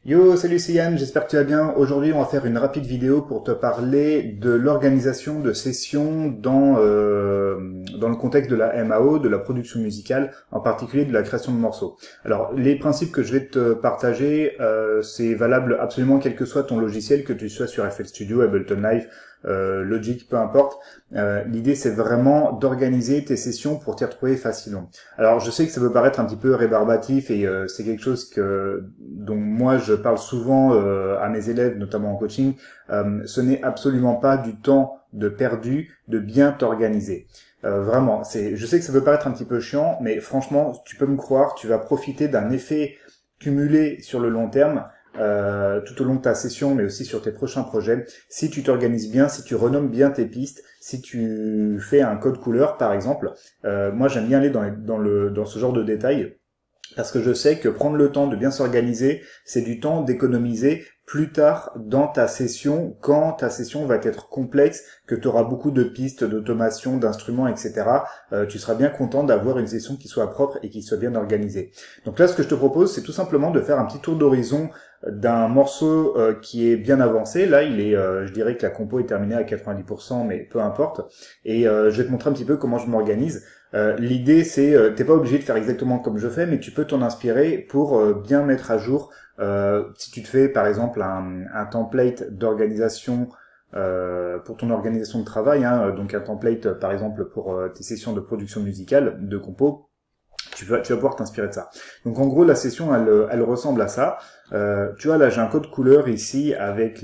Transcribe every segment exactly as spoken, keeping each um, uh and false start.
Yo, salut, c'est Yann, j'espère que tu vas bien. Aujourd'hui, on va faire une rapide vidéo pour te parler de l'organisation de sessions dans, euh, dans le contexte de la M A O, de la production musicale, en particulier de la création de morceaux. Alors, les principes que je vais te partager, euh, c'est valable absolument quel que soit ton logiciel, que tu sois sur F L Studio, Ableton Live, Euh, Logic, peu importe. Euh, L'idée, c'est vraiment d'organiser tes sessions pour t'y retrouver facilement. Alors, je sais que ça peut paraître un petit peu rébarbatif et euh, c'est quelque chose que dont moi je parle souvent euh, à mes élèves, notamment en coaching. Euh, ce n'est absolument pas du temps de perdu de bien t'organiser. Euh, vraiment, c'est. Je sais que ça peut paraître un petit peu chiant, mais franchement, tu peux me croire, tu vas profiter d'un effet cumulé sur le long terme. Euh, tout au long de ta session, mais aussi sur tes prochains projets, si tu t'organises bien, si tu renommes bien tes pistes, si tu fais un code couleur par exemple. Euh, moi j'aime bien aller dans, les, dans, le, dans ce genre de détails, parce que je sais que prendre le temps de bien s'organiser, c'est du temps d'économiser plus tard dans ta session, quand ta session va être complexe, que tu auras beaucoup de pistes, d'automation, d'instruments, et cetera. Euh, tu seras bien content d'avoir une session qui soit propre et qui soit bien organisée. Donc là, ce que je te propose, c'est tout simplement de faire un petit tour d'horizon d'un morceau euh, qui est bien avancé. Là, il est, euh, je dirais que la compo est terminée à quatre-vingt-dix pour cent, mais peu importe. Et euh, je vais te montrer un petit peu comment je m'organise. Euh, L'idée, c'est, euh, t'es pas obligé de faire exactement comme je fais, mais tu peux t'en inspirer pour euh, bien mettre à jour. Euh, si tu te fais, par exemple, un, un template d'organisation euh, pour ton organisation de travail, hein, donc un template, par exemple, pour euh, tes sessions de production musicale, de compo. Tu vas, tu vas pouvoir t'inspirer de ça. Donc en gros, la session, elle, elle ressemble à ça. Euh, tu vois, là, j'ai un code couleur ici avec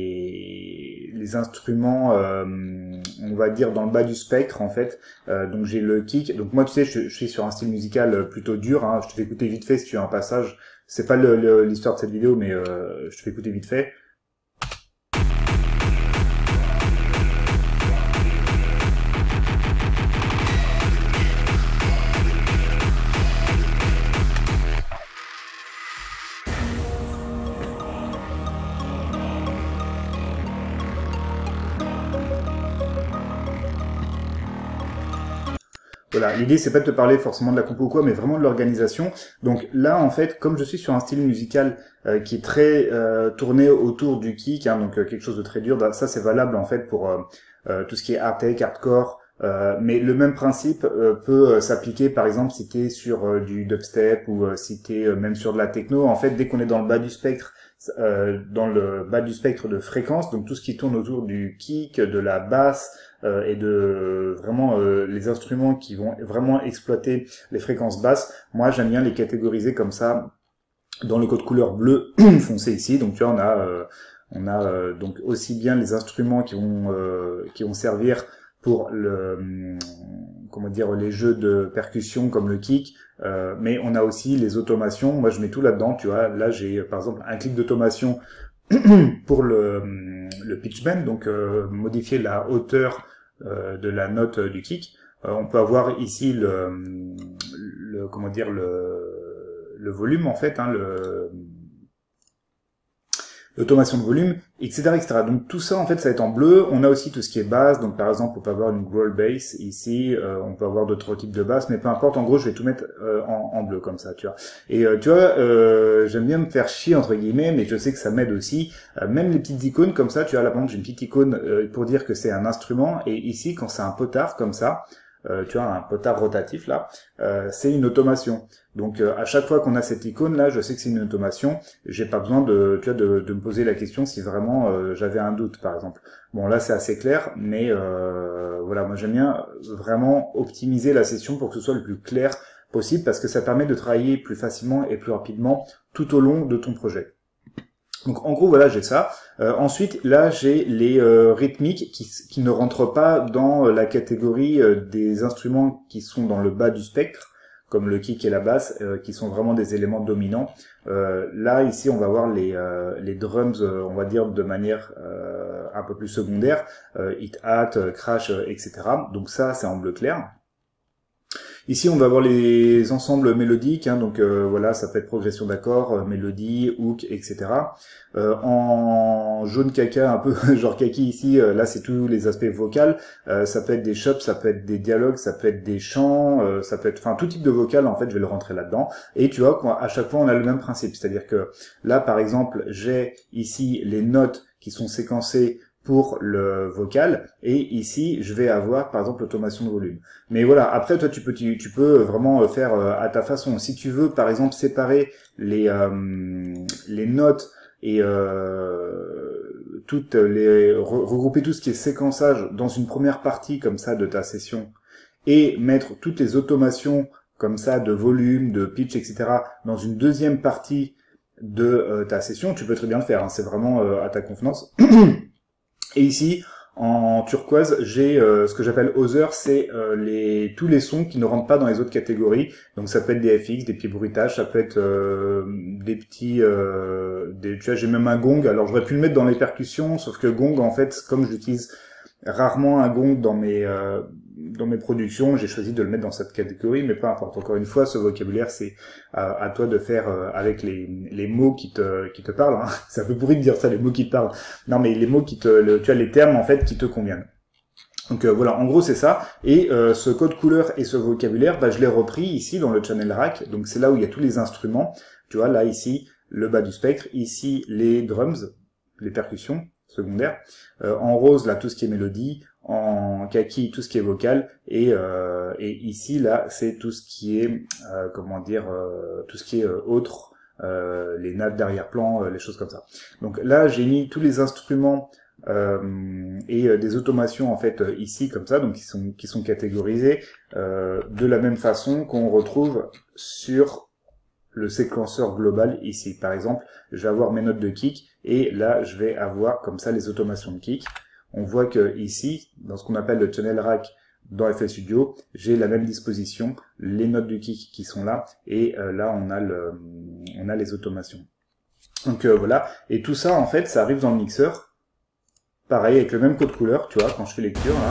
les, les instruments, euh, on va dire, dans le bas du spectre, en fait. Euh, donc j'ai le kick. Donc moi, tu sais, je, je suis sur un style musical plutôt dur. Hein. Je te fais écouter vite fait si tu as un passage. C'est pas l'histoire de cette vidéo, mais euh, je te fais écouter vite fait. Voilà, l'idée c'est pas de te parler forcément de la compo ou quoi, mais vraiment de l'organisation. Donc là, en fait, comme je suis sur un style musical euh, qui est très euh, tourné autour du kick, hein, donc euh, quelque chose de très dur, bah, ça c'est valable en fait pour euh, euh, tout ce qui est hard tech, hardcore. Euh, mais le même principe euh, peut euh, s'appliquer par exemple si tu es sur euh, du dubstep ou euh, si tu es euh, même sur de la techno. En fait, dès qu'on est dans le bas du spectre, euh, dans le bas du spectre de fréquence, donc tout ce qui tourne autour du kick, de la basse euh, et de vraiment euh, les instruments qui vont vraiment exploiter les fréquences basses, moi j'aime bien les catégoriser comme ça dans le code couleur bleu foncé ici. Donc tu vois, on a euh, on a euh, donc aussi bien les instruments qui vont euh, qui vont servir pour le comment dire les jeux de percussion comme le kick, euh, mais on a aussi les automations. Moi je mets tout là-dedans, tu vois. Là j'ai par exemple un clic d'automation pour le le pitch bend, donc euh, modifier la hauteur euh, de la note du kick. Euh, on peut avoir ici le, le comment dire le le volume en fait, hein, le l'automation de volume, et cetera, et cetera. Donc tout ça, en fait, ça va être en bleu. On a aussi tout ce qui est basse. Donc par exemple, on peut avoir une growl bass ici. Euh, on peut avoir d'autres types de basses, mais peu importe. En gros, je vais tout mettre euh, en, en bleu comme ça, tu vois. Et euh, tu vois, euh, j'aime bien me faire chier entre guillemets, mais je sais que ça m'aide aussi. Euh, même les petites icônes comme ça, tu vois. Là, par exemple, j'ai une petite icône euh, pour dire que c'est un instrument. Et ici, quand c'est un potard comme ça. Euh, tu vois, un potard rotatif là, euh, c'est une automation. Donc euh, à chaque fois qu'on a cette icône là, je sais que c'est une automation. J'ai pas besoin de, tu vois, de, de me poser la question si vraiment euh, j'avais un doute, par exemple. Bon là c'est assez clair, mais euh, voilà, moi j'aime bien vraiment optimiser la session pour que ce soit le plus clair possible, parce que ça permet de travailler plus facilement et plus rapidement tout au long de ton projet. Donc en gros voilà, j'ai ça. Euh, ensuite là j'ai les euh, rythmiques qui, qui ne rentrent pas dans la catégorie euh, des instruments qui sont dans le bas du spectre, comme le kick et la basse, euh, qui sont vraiment des éléments dominants. Euh, là ici on va voir les euh, les drums, euh, on va dire de manière euh, un peu plus secondaire, euh, hit hat, crash, euh, et cetera. Donc ça c'est en bleu clair. Ici, on va voir les ensembles mélodiques, hein, donc euh, voilà, ça peut être progression d'accords, euh, mélodie, hook, et cetera. Euh, en jaune caca, un peu genre kaki ici, euh, là c'est tous les aspects vocaux. Euh, ça peut être des chops, ça peut être des dialogues, ça peut être des chants, euh, ça peut être, enfin tout type de vocal. En fait, je vais le rentrer là-dedans. Et tu vois, à chaque fois, on a le même principe, c'est-à-dire que là, par exemple, j'ai ici les notes qui sont séquencées pour le vocal, et ici je vais avoir par exemple l'automation de volume. Mais voilà, après toi tu peux tu, tu peux vraiment faire à ta façon. Si tu veux par exemple séparer les euh, les notes et euh, toutes les re, regrouper tout ce qui est séquençage dans une première partie comme ça de ta session, et mettre toutes les automations comme ça de volume, de pitch, et cetera dans une deuxième partie de euh, ta session, tu peux très bien le faire, hein. C'est vraiment euh, à ta convenance. Et ici, en turquoise, j'ai euh, ce que j'appelle Other, c'est euh, les tous les sons qui ne rentrent pas dans les autres catégories. Donc ça peut être des F X, des petits bruitages, ça peut être euh, des petits... Euh, des, tu vois, j'ai même un gong. Alors j'aurais pu le mettre dans les percussions, sauf que gong, en fait, comme j'utilise rarement un gong dans mes euh, dans mes productions, j'ai choisi de le mettre dans cette catégorie, mais peu importe. Encore une fois, ce vocabulaire, c'est à, à toi de faire euh, avec les les mots qui te qui te parlent. Hein. C'est un peu pourri de dire ça, les mots qui te parlent. Non, mais les mots qui te, le, tu as les termes en fait qui te conviennent. Donc euh, voilà, en gros c'est ça. Et euh, ce code couleur et ce vocabulaire, bah, je l'ai repris ici dans le channel rack. Donc c'est là où il y a tous les instruments. Tu vois, là ici le bas du spectre, ici les drums, les percussions secondaires. Euh, en rose là tout ce qui est mélodie, en kaki tout ce qui est vocal, et euh, et ici là c'est tout ce qui est euh, comment dire euh, tout ce qui est euh, autre, euh, les nappes d'arrière-plan, euh, les choses comme ça. Donc là j'ai mis tous les instruments euh, et euh, des automations en fait euh, ici comme ça, donc qui sont qui sont catégorisés euh, de la même façon qu'on retrouve sur le séquenceur global ici. Par exemple, je vais avoir mes notes de kick, et là je vais avoir comme ça les automations de kick. On voit que ici, dans ce qu'on appelle le channel rack dans F L Studio, j'ai la même disposition, les notes de kick qui sont là, et euh, là on a le, on a les automations. Donc euh, voilà, et tout ça en fait, ça arrive dans le mixeur, pareil avec le même code couleur, tu vois, quand je fais lecture là.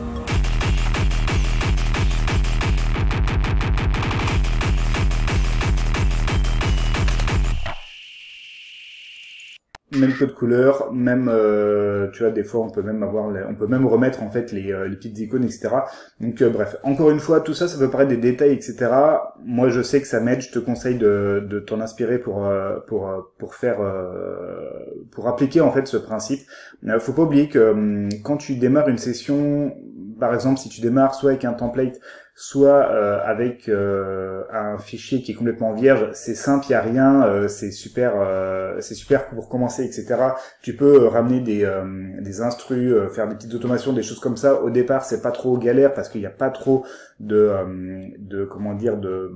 Même code couleur, même euh, tu vois, des fois on peut même avoir, les, on peut même remettre en fait les, euh, les petites icônes, et cetera. Donc euh, bref, encore une fois, tout ça, ça peut paraître des détails, et cetera. Moi, je sais que ça m'aide. Je te conseille de, de t'en inspirer pour euh, pour pour faire euh, pour appliquer en fait ce principe. Euh, faut pas oublier que euh, quand tu démarres une session, par exemple, si tu démarres soit avec un template, soit euh, avec euh, un fichier qui est complètement vierge, c'est simple, il y a rien, euh, c'est super, euh, c'est super pour commencer, et cetera. Tu peux euh, ramener des euh, des instrus, euh, faire des petites automations, des choses comme ça. Au départ, c'est pas trop galère parce qu'il n'y a pas trop de euh, de comment dire de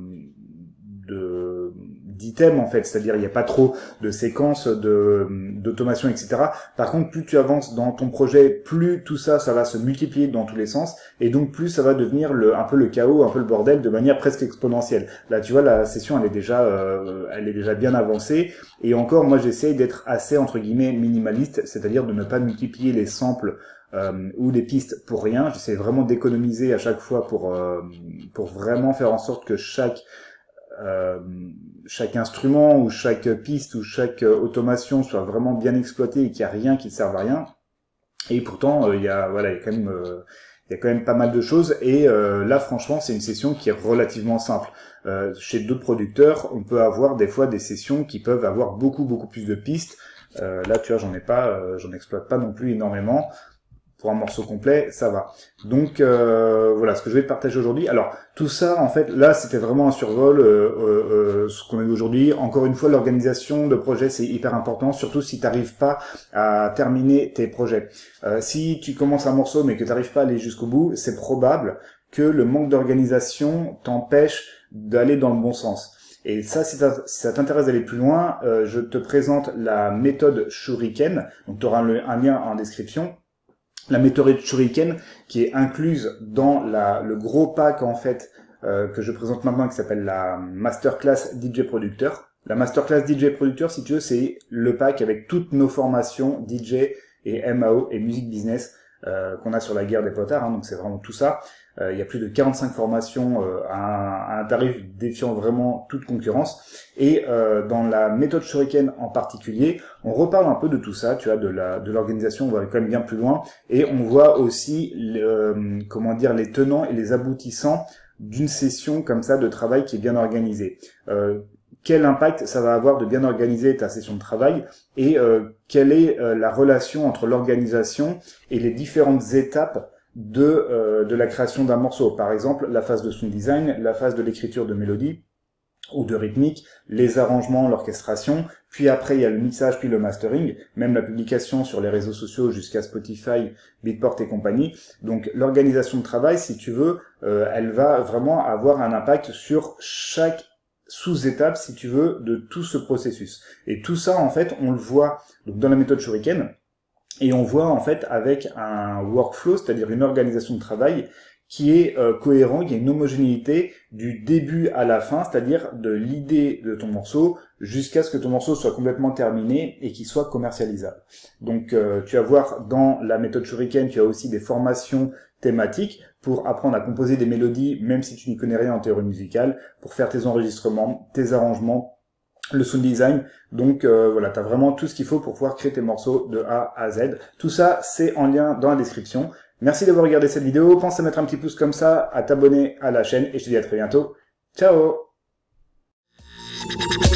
de d'items en fait, c'est-à-dire il n'y a pas trop de séquences de d'automation, et cetera. Par contre, plus tu avances dans ton projet, plus tout ça, ça va se multiplier dans tous les sens, et donc plus ça va devenir le un peu le chaos, un peu le bordel, de manière presque exponentielle. Là, tu vois, la session elle est déjà euh, elle est déjà bien avancée, et encore, moi j'essaye d'être assez entre guillemets minimaliste, c'est-à-dire de ne pas multiplier les samples Euh, ou des pistes pour rien. J'essaie vraiment d'économiser à chaque fois pour euh, pour vraiment faire en sorte que chaque euh, chaque instrument ou chaque piste ou chaque automation soit vraiment bien exploité et qu'il n'y a rien qui ne serve à rien. Et pourtant il euh, y a voilà il y a quand même euh, il y a quand même pas mal de choses, et euh, là franchement c'est une session qui est relativement simple. Euh, chez d'autres producteurs on peut avoir des fois des sessions qui peuvent avoir beaucoup beaucoup plus de pistes. Euh, là tu vois j'en ai pas euh, j'en exploite pas non plus énormément. Pour un morceau complet, ça va. Donc euh, voilà ce que je vais te partager aujourd'hui. Alors tout ça, en fait, là c'était vraiment un survol. Euh, euh, ce qu'on a vu aujourd'hui. Encore une fois, l'organisation de projet c'est hyper important, surtout si tu n'arrives pas à terminer tes projets. Euh, si tu commences un morceau mais que tu n'arrives pas à aller jusqu'au bout, c'est probable que le manque d'organisation t'empêche d'aller dans le bon sens. Et ça, si ça t'intéresse d'aller plus loin, euh, je te présente la méthode Shuriken. Donc tu auras un lien en description. La méthode Shuriken qui est incluse dans la, le gros pack en fait euh, que je présente maintenant, qui s'appelle la Masterclass D J Producteur. La Masterclass D J Producteur, si tu veux, c'est le pack avec toutes nos formations D J et M A O et musique business euh, qu'on a sur la guerre des potards, hein, donc c'est vraiment tout ça. Euh, il y a plus de quarante-cinq formations euh, à, un, à un tarif défiant vraiment toute concurrence. Et euh, dans la méthode Shuriken en particulier, on reparle un peu de tout ça, tu vois, de la de l'organisation, on va quand même bien plus loin, et on voit aussi le, euh, comment dire, les tenants et les aboutissants d'une session comme ça de travail qui est bien organisée. Euh, quel impact ça va avoir de bien organiser ta session de travail, et euh, quelle est euh, la relation entre l'organisation et les différentes étapes de, euh, de la création d'un morceau. Par exemple, la phase de sound design, la phase de l'écriture de mélodie ou de rythmique, les arrangements, l'orchestration, puis après il y a le mixage, puis le mastering, même la publication sur les réseaux sociaux jusqu'à Spotify, Beatport et compagnie. Donc l'organisation de travail, si tu veux, euh, elle va vraiment avoir un impact sur chaque sous-étape, si tu veux, de tout ce processus. Et tout ça, en fait, on le voit donc dans la méthode Shuriken, et on voit en fait avec un workflow, c'est-à-dire une organisation de travail qui est euh, cohérent, qui a une homogénéité du début à la fin, c'est-à-dire de l'idée de ton morceau jusqu'à ce que ton morceau soit complètement terminé et qu'il soit commercialisable. Donc euh, tu vas voir dans la méthode Shuriken, tu as aussi des formations thématiques pour apprendre à composer des mélodies, même si tu n'y connais rien en théorie musicale, pour faire tes enregistrements, tes arrangements, le sound design. Donc euh, voilà, tu as vraiment tout ce qu'il faut pour pouvoir créer tes morceaux de A à Z. Tout ça, c'est en lien dans la description. Merci d'avoir regardé cette vidéo. Pense à mettre un petit pouce comme ça, à t'abonner à la chaîne, et je te dis à très bientôt. Ciao!